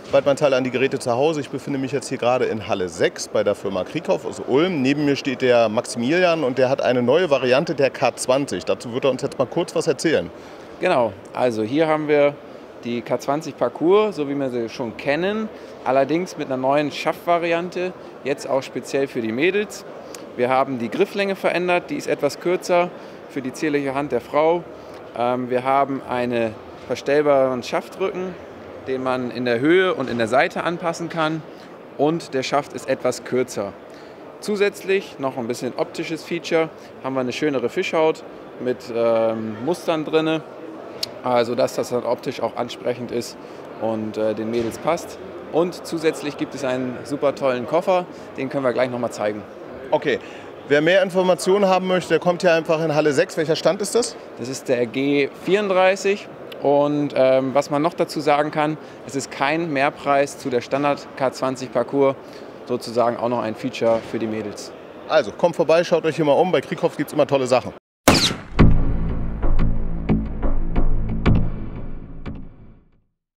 Weidmann-Teile an die Geräte zu Hause. Ich befinde mich jetzt hier gerade in Halle 6 bei der Firma Krieghoff aus Ulm. Neben mir steht der Maximilian und der hat eine neue Variante der K20. Dazu wird er uns jetzt mal kurz was erzählen. Genau, also hier haben wir die K20 Parcours, so wie wir sie schon kennen, allerdings mit einer neuen Schaftvariante, jetzt auch speziell für die Mädels. Wir haben die Grifflänge verändert, die ist etwas kürzer für die zierliche Hand der Frau. Wir haben einen verstellbaren Schaftrücken, den man in der Höhe und in der Seite anpassen kann, und der Schaft ist etwas kürzer. Zusätzlich noch ein bisschen optisches Feature, haben wir eine schönere Fischhaut mit Mustern drin, sodass das dann optisch auch ansprechend ist und den Mädels passt. Und zusätzlich gibt es einen super tollen Koffer, den können wir gleich noch mal zeigen. Okay, wer mehr Informationen haben möchte, der kommt hier einfach in Halle 6. Welcher Stand ist das? Das ist der G34. Und was man noch dazu sagen kann, es ist kein Mehrpreis zu der Standard K20 Parcours, sozusagen auch noch ein Feature für die Mädels. Also kommt vorbei, schaut euch hier mal um. Bei Krieghoff gibt es immer tolle Sachen.